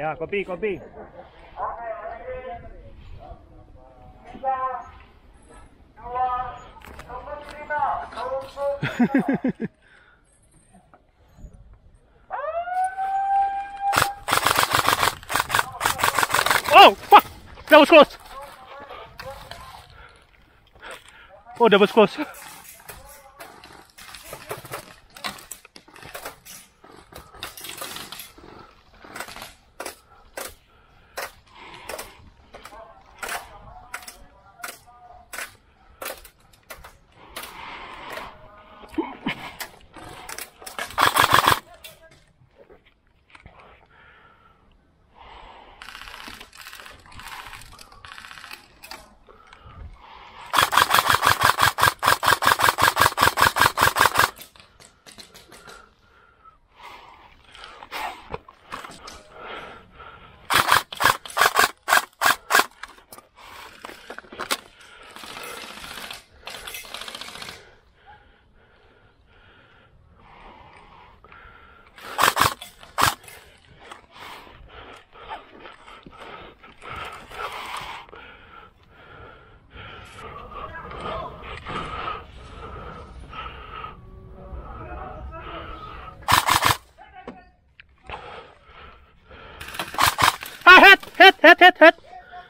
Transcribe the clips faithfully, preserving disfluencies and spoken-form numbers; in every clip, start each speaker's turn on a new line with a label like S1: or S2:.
S1: Ya, kopi, kopi. Oh, fuck! That was close. Oh, that was close. Head, head, head, head, head.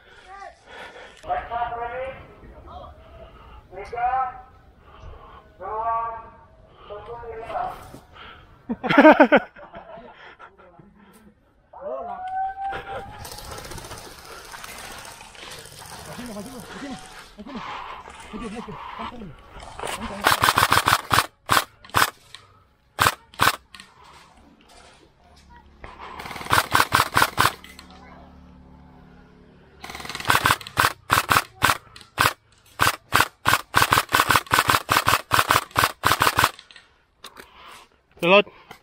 S1: Reload.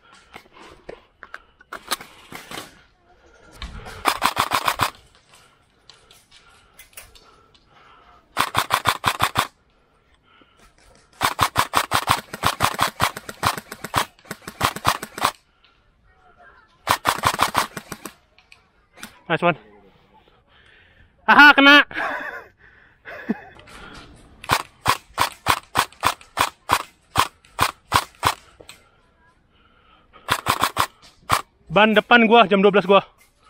S1: Nice one. Aha, kena. Ban depan gua jam dua belas gua.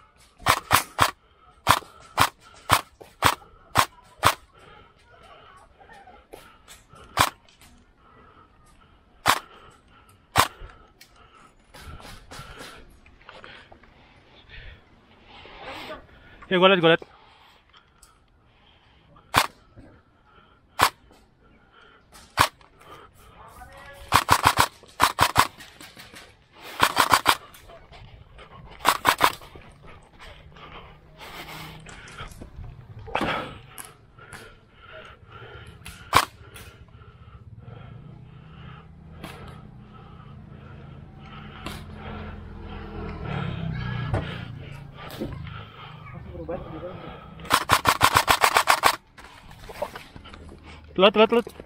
S1: Ya gua liat, gua liat. Telat, telat, telat.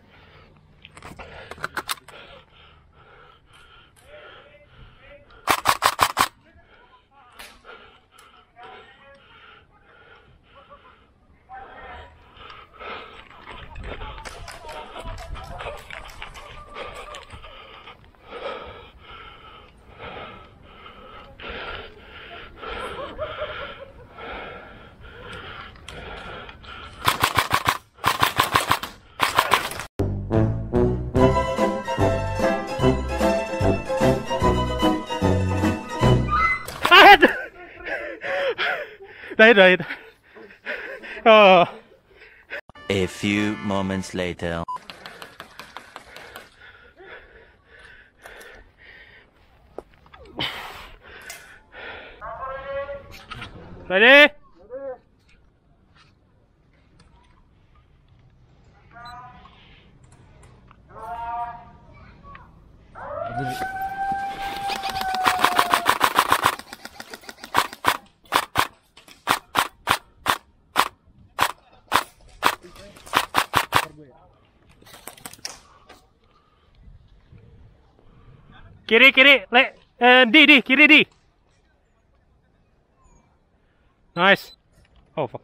S1: Right, right. Oh.
S2: A few moments later.
S1: Ready? Kiri, kiri, le, eh, di, di, kiri, di. Nice. Oh fuck.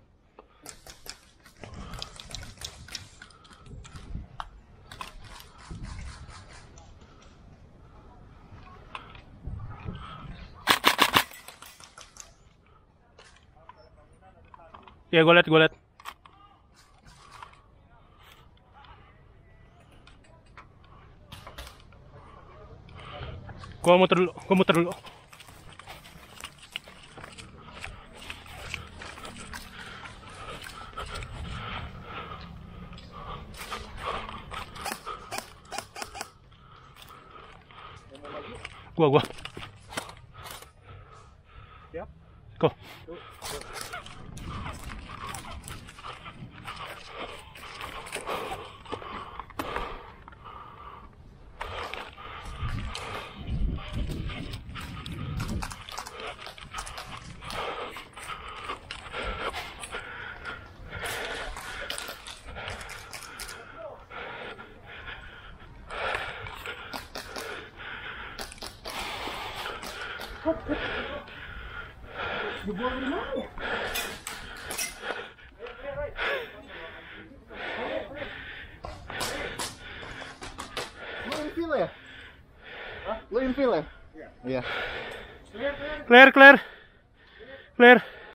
S1: Ya, gue liat, gue liat. Gue muter dulu, gue muter dulu. Gua, gua.
S3: Siap.
S1: Go.
S3: Dibuang di mana ya? Lo infil ya? Hah? Lo infil ya? Iya.
S1: Clear, clear. Clear.